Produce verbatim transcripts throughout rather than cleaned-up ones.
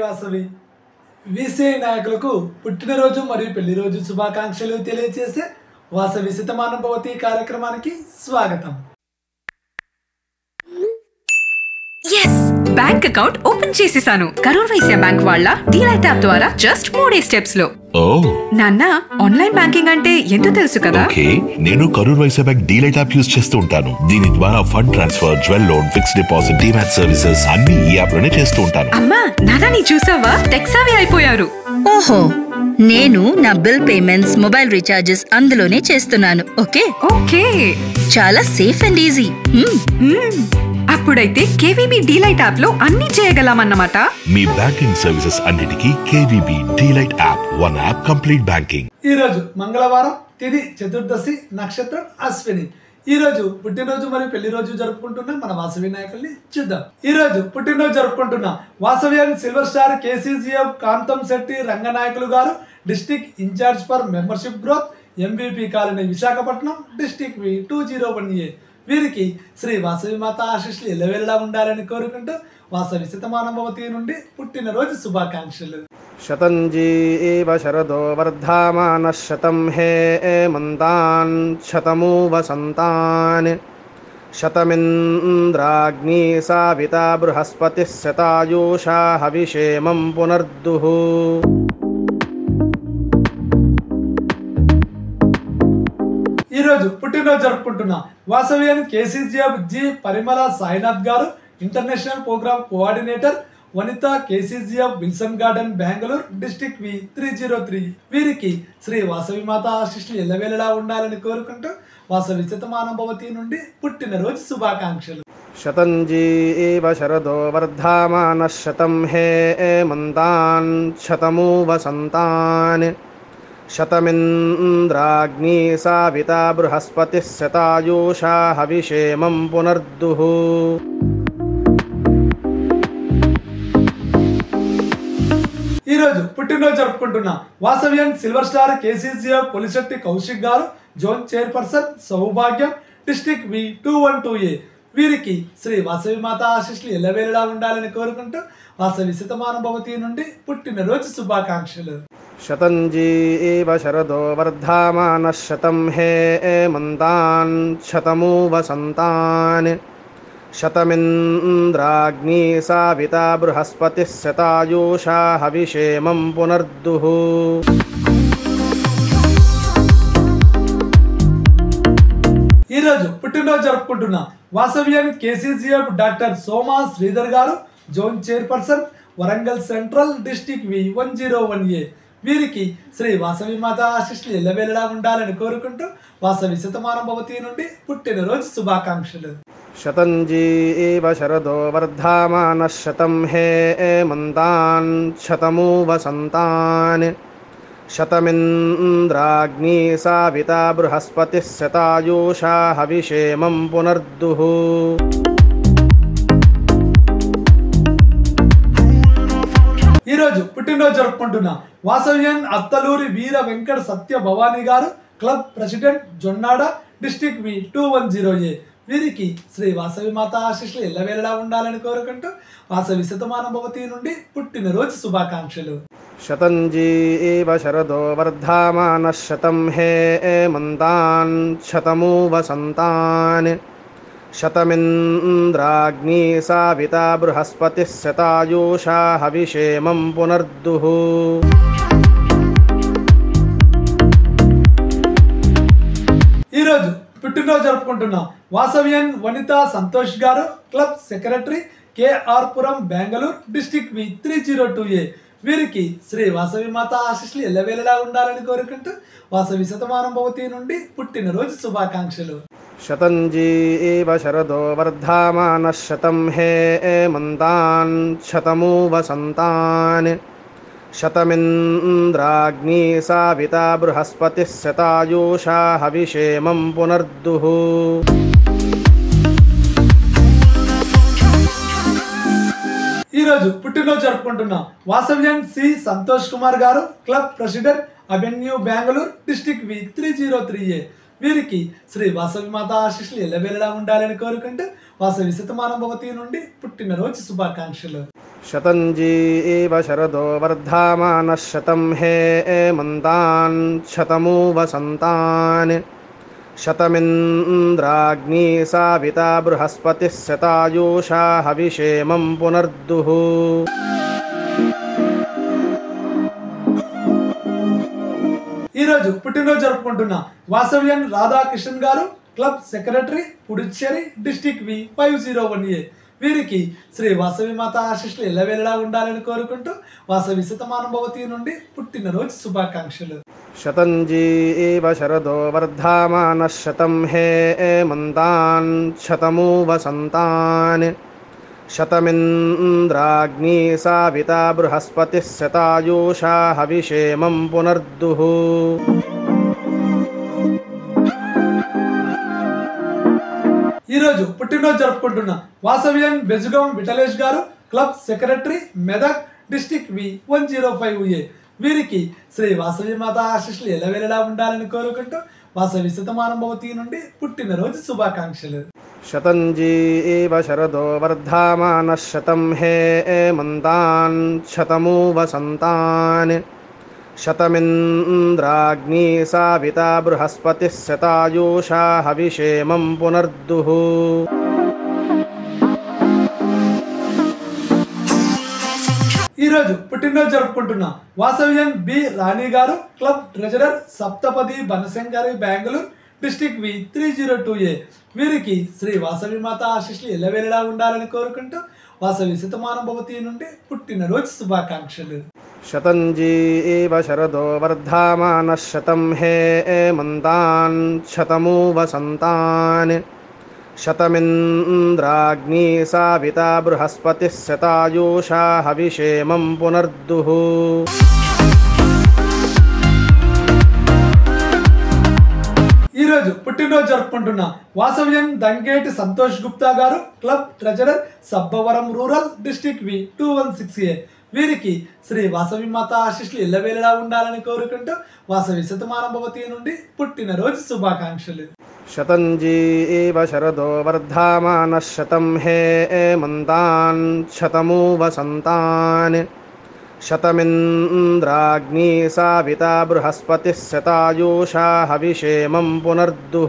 Vasavi VCI నాయకులకు పుట్టినరోజు మరియు పెళ్లి రోజు శుభాకాంక్షలు తెలియజేసే వాసవి శతమానం భవతి కార్యక్రమానికి స్వాగతం. yes బ్యాంక్ అకౌంట్ ఓపెన్ చేసేసాను. కరూర్ వైశ్య బ్యాంక్ వాళ్ళ డీలైట్ యాప్ ద్వారా జస్ట్ మూడే స్టెప్స్ లో. ఓ నాన్న, ఆన్లైన్ బ్యాంకింగ్ అంటే ఎంతో తెలుసు కదా. ఓకే, నేను Karur Vysya bank DLite app use చేస్తూ ఉంటాను. దీని ద్వారా fund transfer, jewel loan, fixed deposit, demat services అన్ని ఈ యాప్ లోనే చేస్తూ ఉంటాను. అమ్మా నాన్న, నీ చూసావా టెక్సావి అయిపోయారు. ఓహో, నేను నా బిల్ పేమెంట్స్, మొబైల్ రీఛార్జెస్ అందులోనే చేస్తున్నాను. ఓకే ఓకే చాలా సేఫ్ అండ్ ఈజీ. అప్పుడైతే కేవీబీ డీలైట్ యాప్ లో అన్ని చేయగలమన్నమాట. మీ బ్యాంకింగ్ సర్వీసెస్ అన్నిటికీ KVB DLite app, one app complete banking. ఈ రోజు మంగళవారం, తిథి చతుర్దశి, నక్షత్రం అశ్విని. ఈ రోజు పుట్టినరోజు మరియు పెళ్లి రోజు జరుపుకుంటున్న మన వాసవి నాయకుల్ని చూద్దాం. ఈ రోజు పుట్టినరోజు జరుపుకుంటున్న Vasavian silver star KCGF Kantham Shetty Ranganayakulu garu, district incharge for membership growth, MVP colony, Visakhapatnam, district V two zero one A. వీరికి శ్రీ వాసవి మాత ఆశీస్సులు ఎల్లవేళలా ఉండాలని కోరుకుంటూ వాసవి శతమానం భవతి నుండి పుట్టినరోజు శుభాకాంక్షలు. శతంజీవ శరదో వర్ధమానః శతం హేమంతాన్ శతమూ వసంతాన్ శతమింద్రాగ్నీ సావితా బృహస్పతిః శతాయూషా హవిషేమం పునర్దుః. ఈరోజు పుట్టినరోజు జరుపుకుంటున్న Vasavian KCGF G Parimala Sainath garu, international programme coordinator, Vanitha KCGF Wilson Garden, Bengaluru, district V three zero three. వీరికి శ్రీ వాసవి మాత ఆశీస్సులు ఎల్లవేళలా ఉండాలని కోరుకుంటూ వాసవి శతమానం భవతి నుండి పుట్టినరోజు శుభాకాంక్షలు. శతంజీవ శరదో వర్ధమానః శతం హేమంతాన్ శతమూ వసంతాన్ శతమింద్రాగ్నీ సావితా బృహస్పతిః శతాయూషా హవిషేమం పునర్దుః. ఈరోజు పుట్టినరోజు జరుపుకుంటున్న Vasavian silver star KCGF Polisetty Kaushik garu, zone chairperson, Soubhagyam, district V two one two A. వీరికి శ్రీ వాసవి మాత ఆశీస్సులు ఎల్లవేళలా ఉండాలని కోరుకుంటూ వాసవి శతమానం భవతి నుండి పుట్టినరోజు శుభాకాంక్షలు. శతంజీవ శరదో వర్ధమానః శతం హేమంతాన్ శతమూ వసంతాన్ శతమింద్రాగ్నీ సావితా బృహస్పతిః శతాయూషా హవిషేమం పునర్దుః. ఈరోజు పుట్టినరోజు జరుపుకుంటున్న Vasavian KCGF doctor Soma Sridhar garu, zone chairperson, Warangal central, district V one zero one A. వీరికి శ్రీ వాసవి మాత ఆశీస్సులు ఎల్లవేళలా ఉండాలని కోరుకుంటూ వాసవి శతమానం భవతి నుండి పుట్టినరోజు శుభాకాంక్షలు. శతంజీవ శరదో వర్ధమానః శతం హేమంతాన్ శతమూ వసంతాన్ శతమింద్రాగ్నీ సావితా బృహస్పతిః శతాయూషా హవిషేమం పునర్దుః. ఈరోజు పుట్టినరోజు జరుపుకుంటున్న Vasavian Attaluri Veera Venkata Satya Bhavani garu, club president, Jonnada, district V two one zero A. వీరికి శ్రీ వాసవి మాత ఆశీస్సులు ఎల్లవేళలా ఉండాలని కోరుకుంటూ వాసవి శతమానం భవతి నుండి పుట్టినరోజు శుభాకాంక్షలు. శతంజీవ శరదో వర్ధమానః శతం హేమంతాన్ శతమూ వసంతాన్ శతమింద్రాగ్నీ సావితా బృహస్పతిః శతాయూషా హవిషేమం పునర్దుః. ఈరోజు పుట్టినరోజు జరుపుకుంటున్న Vasavian Vanitha Santosh garu, club secretary, KR Puram, Bengaluru, district V three zero two A. వీరికి శ్రీ వాసవి మాత ఆశీస్సులు ఎల్లవేళలా ఉండాలని కోరుకుంటూ వాసవి శతమానం భవతి నుండి పుట్టినరోజు శుభాకాంక్షలు. శతంజీవ శరదో వర్ధమానః శతం హేమంతాన్ శతమూ వసంతాన్ శతమింద్రాగ్నీ సావితా బృహస్పతిః శతాయూషా హవిషేమం పునర్దుః. ఈరోజు పుట్టినరోజు జరుపుకుంటున్న వాసవ్యన్ C Santosh Kumar garu, club president, avenue, Bengaluru, district V three zero three A. వీరికి శ్రీ వాసవి మాత ఆశీస్సులు ఎల్లవేళలా ఉండాలని కోరుకుంటూ వాసవి శతమానం భవతి నుండి పుట్టినరోజు శుభాకాంక్షలు. శతంజీవ శరదో వర్ధమానః శతం హేమంతాన్ శతమూ వసంతాన్ శతమింద్రాగ్నీ సావితా బృహస్పతిః శతాయూషా హవిషేమం పునర్దుః. ఈరోజు పుట్టినరోజు జరుపుకుంటున్న Vasavian Radhakrishnan garu club secretary Puducherry district V five zero one A వీరికి శ్రీ వాసవి మాత ఆశీస్సులు ఎల్లవేళలా ఉండాలని కోరుకుంటూ వాసవి శతమానం భవతి నుండి పుట్టినరోజు శుభాకాంక్షలు. శతంజీవ శరదో వర్ధమానః శతం హేమంతాన్ శతమూ వసంతాన్ శతమింద్రాగ్నీ సావితా బృహస్పతిః శతాయూషా హవిషేమం పునర్దుః. ఈరోజు పుట్టినరోజు జరుపుకుంటున్న వాసవ్యన్ Bejugam Vitthalesh garu club secretary Medak district V one zero five A వీరికి శ్రీ వాసవి మాత ఆశీస్సులు ఎల్లవేళలా ఉండాలని కోరుకుంటూ వాసవి శతమానం భవతి నుండి పుట్టినరోజు శుభాకాంక్షలు. శతంజీవ శరదో వర్ధమానః శతం హేమంతాన్ శతమూ వసంతాన్ శతమింద్రాగ్నీ సావితా బృహస్పతిః శతాయూషా హవిషేమం పునర్దుః. ఈరోజు పుట్టినరోజు జరుపుకుంటున్న వాసవ్యన్ B Rani garu club treasurer Saptapadi Banashankari Bengaluru district V three zero two A వీరికి శ్రీ వాసవి మాత ఆశీస్సులు ఎల్లవేళలా ఉండాలని కోరుకుంటూ వాసవి శతమానం భవతి నుండి పుట్టినరోజు శుభాకాంక్షలు. శతంజీవ శరదో వర్ధమానః శతం హేమంతాన్ శతమూ వసంతాన్ శతమింద్రాగ్నీ సావితా బృహస్పతిః శతాయూషా హవిషేమం పునర్దుః. ఈరోజు పుట్టినరోజు జరుపుకుంటున్న వాసవ్యన్ Dangeti Santosh Gupta garu club treasurer Sabbavaram rural district V two one six A వీరికి శ్రీ వాసవి మాత ఆశీస్సులు ఎల్లవేళలా ఉండాలని కోరుకుంటూ వాసవి శతమానం భవతి నుండి పుట్టినరోజు శుభాకాంక్షలు. శతంజీవ శరదో వర్ధమానః శతం హేమంతాన్ శతమూ వసంతాన్ శతమింద్రాగ్నీ సావితా బృహస్పతిః శతాయూషా హవిషేమం పునర్దుః.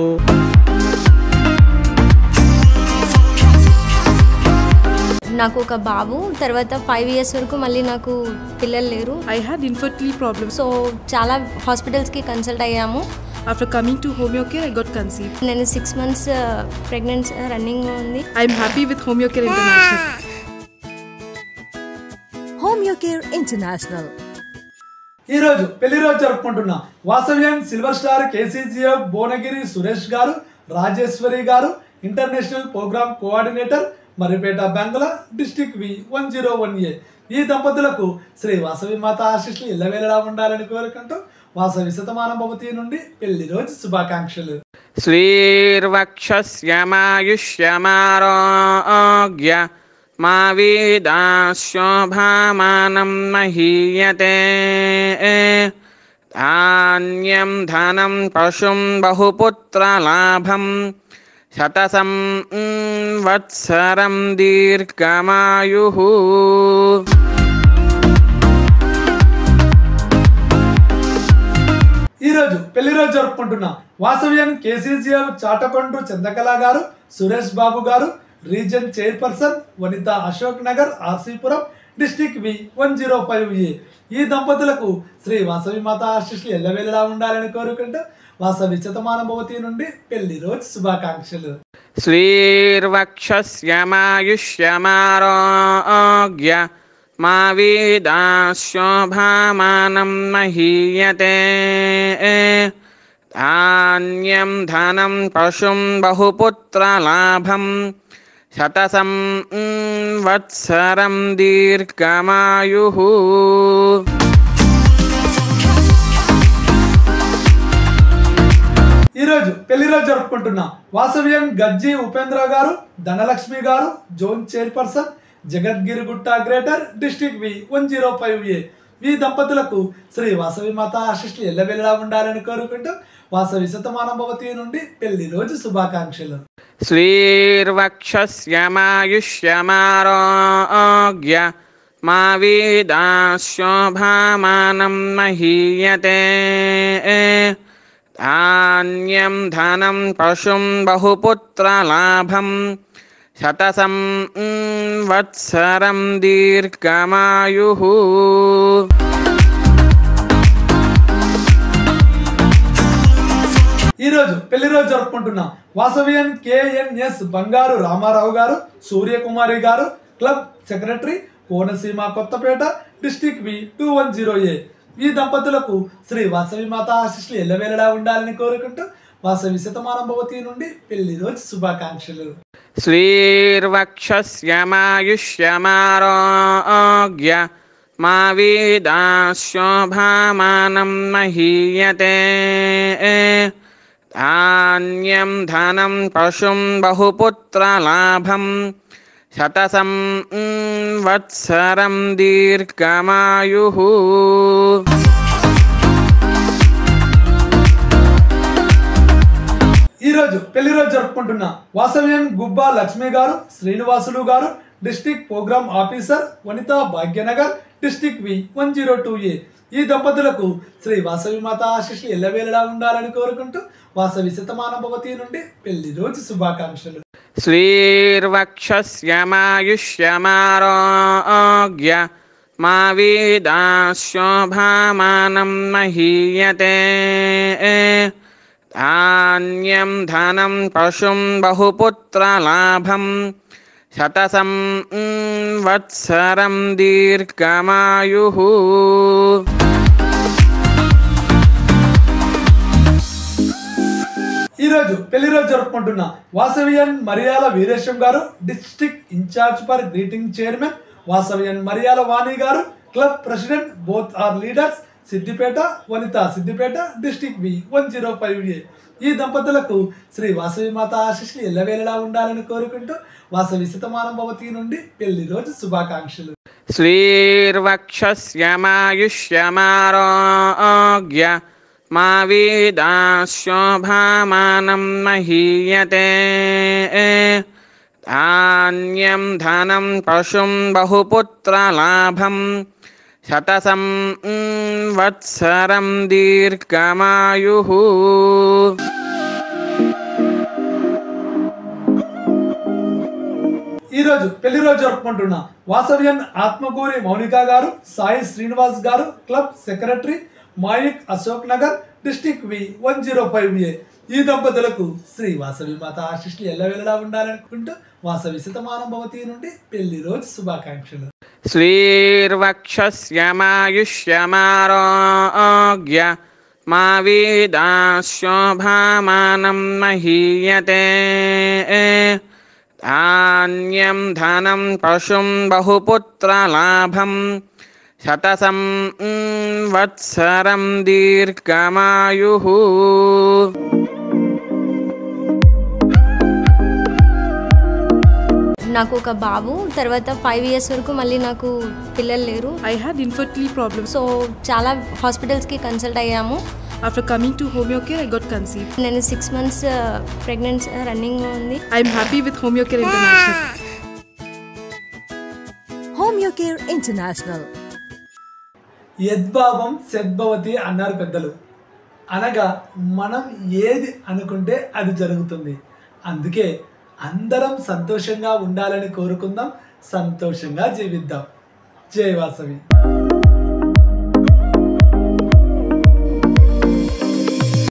నాకు ఒక బాబు తర్వాత ఫైవ్ ఇయర్స్ వరకు మళ్ళీ నాకు పిల్లలు లేరు. I had infertility problems. So చాలా హాస్పిటల్స్కి కన్సల్ట్ అయ్యాము. After coming to Homeocare, I got conceived. నేను సిక్స్ మంత్స్ ప్రెగ్నెన్సీ రన్నింగ్ ఉంది. I'm happy with Homeocare International. Homeocare International. ఈరోజు పెళ్లి రోజు జరుపుకుంటున్న Vasavian silver star KCGF Bhuvanagiri Suresh garu Rajeshwari garu international programme coordinator Maripeta బెంగళ district V one zero one A ఈ దంపతులకు శ్రీ వాసవి మాత ఆశీస్సులు ఎల్లవేళలా ఉండాలని కోరుకుంటూ వాసవి శతమానం భవతి నుండి పెళ్లి రోజు శుభాకాంక్షలు. శ్రీర్వక్షస్యమాయుష్యమారోగ్య మా వీదాశోభామానం మహీయతే ధాన్యం ధనం పశుం బహుపుత్రలాభం శతసం వత్సరం దీర్ఘమాయుః. ఈరోజు పెళ్లి రోజు జరుపుకుంటున్న వాసవ్యన్ కేసీజీఎఫ్ చాటకొండ్రు చంద్రకళ గారు Suresh Babu garu region chairperson Vanitha Ashok Nagar RC Puram district V one zero five A ఈ దంపతులకు శ్రీ వాసవి మాత ఆశీస్సులు ఎల్లవేళలా ఉండాలని కోరుకుంటూ వాసవి శతమానం భవతి నుండి పెళ్లి రోజు శుభాకాంక్షలు. శ్రీర్వక్షస్యమాయుష్యమారోగ్య మా వీదాశోభామానం మహీయతే ధాన్యం ధనం పశుం బహుపుత్రలాభం శతసం వత్సరం దీర్ఘమాయుః. ఈరోజు పెళ్లి రోజు జరుపుకుంటున్న వాసవ్యన్ గజ్జి Upendra garu Dhanalakshmi garu zone chairperson Jagadgirigutta greater district V one zero five A ఈ దంపతులకు శ్రీ వాసవి మాత ఆశీస్సులు ఎల్లవేళలా ఉండాలని కోరుకుంటూ వాసవి శతమానం భవతి నుండి పెళ్లి రోజు శుభాకాంక్షలు. శ్రీర్వక్షస్యమాయుష్యమారోగ్య మా వీదాశోభామానం మహీయతే ధాన్యం ధనం పశుం బహుపుత్రలాభం శతసం వత్సరం దీర్ఘమాయుః. ఈరోజు పెళ్లి రోజు జరుపుకుంటున్న వాసవియన్ కేఎన్ఎస్ బంగారు Ramarao garu, Suryakumari garu, club secretary, Konaseema Kothapeta, district V two one zero A. ఈ దంపతులకు శ్రీ వాసవి మాత ఆశీస్సులు ఎల్లవేళలా ఉండాలని కోరుకుంటూ వాసవి శతమానం భవతి నుండి పెళ్లి రోజు శుభాకాంక్షలు. శ్రీర్వక్షస్యమాయుష్యమారోగ్య మా వీదాశోభామానం మహీయతే ధాన్యం ధనం పశుం బహుపుత్రలాభం శతసం వత్సరం దీర్ఘమాయుః. ఈరోజు పెళ్లి రోజు జరుపుకుంటున్న వాసవ్యన్ గుబ్బా Lakshmi garu, Srinivasulu garu, district program officer, Vanitha Bhagyanagar, district V one zero two A. ఈ దంపతులకు శ్రీ వాసవి మాత ఆశీస్సులు ఎల్లవేళలా ఉండాలని కోరుకుంటూ వాసవి శతమాన భవతి నుండి పెళ్లి రోజు శుభాకాంక్షలు. శ్రీర్వక్షస్యమాయుష్యమారోగ్య మా వీదాశోభామానం మహీయతే ధాన్యం ధనం పశుం బహుపుత్రలాభం శతసం వత్సరం దీర్ఘమాయుః. ఈరోజు పెళ్లి రోజు జరుపుకుంటున్న Vasavian Mariyala Veeresham garu, district incharge for greeting chairman, Vasavian Mariyala Vani garu, club president, both are leaders, Siddipet, Vanitha Siddipet, district V one zero five A. ఈ దంపతులకు శ్రీ వాసవి మాత ఆశీస్సులు ఎల్లవేళలా ఉండాలని కోరుకుంటూ వాసవి శతమానం భవతి నుండి పెళ్లి రోజు శుభాకాంక్షలు. శ్రీర్వక్షస్యమాయుష్యమారోగ్య మా వీదాశోభామానం మహీయతే ధాన్యం ధనం పశుం బహుపుత్రలాభం శతసం వత్సరం దీర్ఘమాయుః. ఈరోజు పెళ్లి రోజు జరుపుకుంటున్న వాసవ్యన్ ఆత్మకూరి మౌనిక గారు, సాయి శ్రీనివాస్ గారు, క్లబ్ సెక్రటరీ, మాయిక్ Ashok Nagar, district V one zero five A. ఈ దంపతులకు శ్రీ వాసవి మాత ఆశీస్సులు ఎల్లవేళలా ఉండాలనుకుంటూ వాసవి శతమానం భవతి నుండి పెళ్లి రోజు శుభాకాంక్షలు. శ్రీర్వక్షస్యమాయుష్యమారోగ్య మా వీదాశోభామానం మహీయతే ధాన్యం ధనం పశుం బహుపుత్రలాభం శతసం వత్సరం దీర్ఘమాయుః. నాకు ఒక బాబు, తర్వాత ఫైవ్ ఇయర్స్ వరకు మళ్ళీ నాకు పిల్లలు లేరు. I had infertility problems. So చాలా హాస్పిటల్స్కి కన్సల్ట్ అయ్యాము. After coming to Homeocare, I got conceived. నేను సిక్స్ మంత్స్ ప్రెగ్నెన్సీ రన్నింగ్ ఉంది. I'm happy with Homeocare International. Homeocare International. యద్భావం సద్భవతి అన్నారు పెద్దలు. అనగా మనం ఏది అనుకుంటే అది జరుగుతుంది. అందుకే అందరం సంతోషంగా ఉండాలని కోరుకుందాం, సంతోషంగా జీవిద్దాం. జై వాసవి.